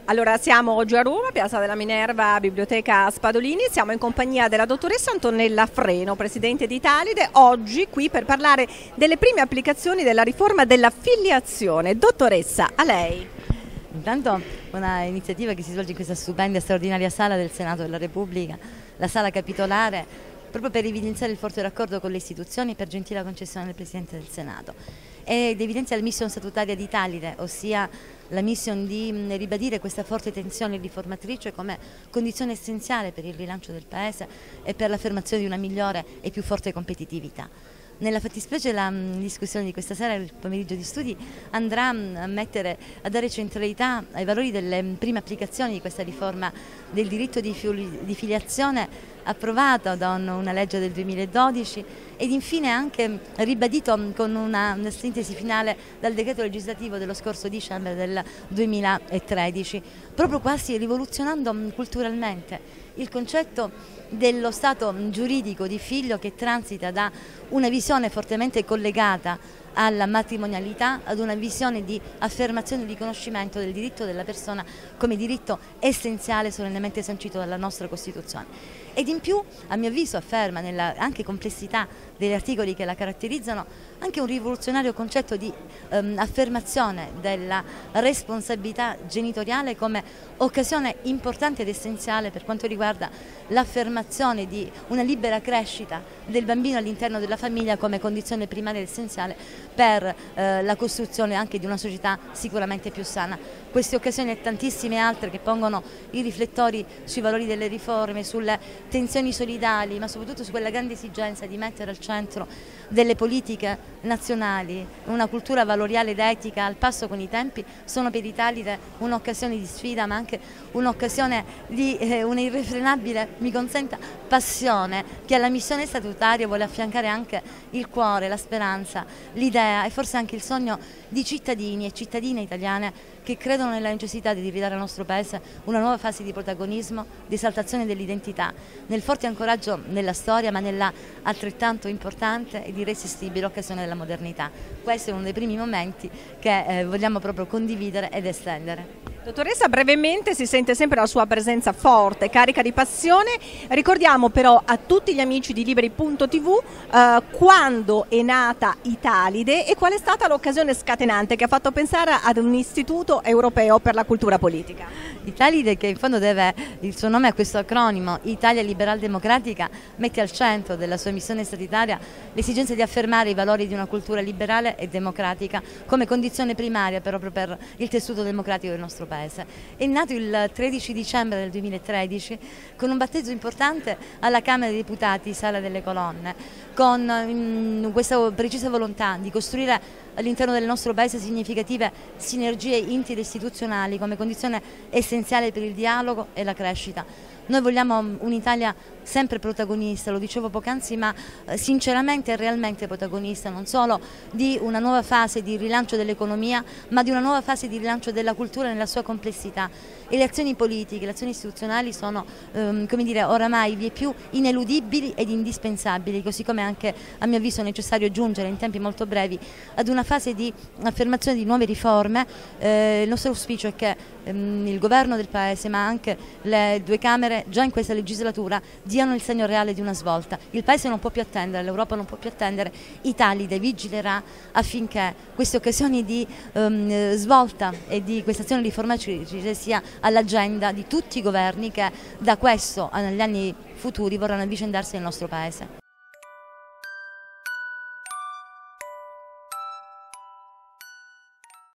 Allora, siamo oggi a Roma, Piazza della Minerva, Biblioteca Spadolini. Siamo in compagnia della dottoressa Antonella Freno, presidente di Italide, oggi qui per parlare delle prime applicazioni della riforma della filiazione. Dottoressa, a lei. Intanto una iniziativa che si svolge in questa stupenda e straordinaria sala del Senato della Repubblica, la sala capitolare, proprio per evidenziare il forte raccordo con le istituzioni per gentile concessione del Presidente del Senato ed evidenzia la mission statutaria di Italide, ossia la mission di ribadire questa forte tensione riformatrice come condizione essenziale per il rilancio del Paese e per l'affermazione di una migliore e più forte competitività. Nella fattispecie la discussione di questa sera, il pomeriggio di studi, andrà a dare centralità ai valori delle prime applicazioni di questa riforma del diritto di filiazione approvata da una legge del 2012 ed infine anche ribadito con una sintesi finale dal decreto legislativo dello scorso dicembre del 2013, proprio quasi rivoluzionando culturalmente il concetto dello stato giuridico di figlio che transita da una visione fortemente collegata alla matrimonialità ad una visione di affermazione e riconoscimento del diritto della persona come diritto essenziale solennemente sancito dalla nostra Costituzione. Ed in più, a mio avviso, afferma nella anche complessità degli articoli che la caratterizzano anche un rivoluzionario concetto di affermazione della responsabilità genitoriale come occasione importante ed essenziale per quanto riguarda l'affermazione di una libera crescita del bambino all'interno della famiglia come condizione primaria ed essenziale per la costruzione anche di una società sicuramente più sana. Queste occasioni e tantissime altre che pongono i riflettori sui valori delle riforme, sulle tensioni solidali, ma soprattutto su quella grande esigenza di mettere al centro delle politiche nazionali una cultura valoriale ed etica al passo con i tempi, sono per Italide un'occasione di sfida, ma anche un'occasione di una irrefrenabile, mi consenta, passione che alla missione statutaria vuole affiancare anche il cuore, la speranza, l'idea e forse anche il sogno di cittadini e cittadine italiane che credono nella necessità di ridare al nostro Paese una nuova fase di protagonismo, di esaltazione dell'identità, nel forte ancoraggio nella storia, ma nella altrettanto importante ed irresistibile occasione della modernità. Questo è uno dei primi momenti che vogliamo proprio condividere ed estendere. Dottoressa, brevemente, si sente sempre la sua presenza forte, carica di passione. Ricordiamo però a tutti gli amici di Liberi.tv quando è nata Italide e qual è stata l'occasione scatenante che ha fatto pensare ad un istituto europeo per la cultura politica. Italide, che in fondo deve il suo nome a questo acronimo, Italia Liberal Democratica, mette al centro della sua missione statutaria l'esigenza di affermare i valori di una cultura liberale e democratica come condizione primaria proprio per il tessuto democratico del nostro Paese. È nato il 13 dicembre del 2013 con un battezzo importante alla Camera dei Deputati, Sala delle Colonne, con questa precisa volontà di costruire all'interno del nostro Paese significative sinergie interistituzionali come condizione essenziale per il dialogo e la crescita. Noi vogliamo un'Italia sempre protagonista, lo dicevo poc'anzi, ma sinceramente e realmente protagonista, non solo di una nuova fase di rilancio dell'economia, ma di una nuova fase di rilancio della cultura nella sua complessità. E le azioni politiche, le azioni istituzionali sono, come dire, oramai vieppiù ineludibili ed indispensabili, così come anche a mio avviso è necessario giungere in tempi molto brevi ad una fase di affermazione di nuove riforme. Il nostro auspicio è che il governo del Paese, ma anche le due Camere, già in questa legislatura diano il segno reale di una svolta. Il Paese non può più attendere, l'Europa non può più attendere, Italide vigilerà affinché queste occasioni di svolta e di questa azione riformatrice sia all'agenda di tutti i governi che da questo agli anni futuri vorranno avvicendarsi nel nostro Paese.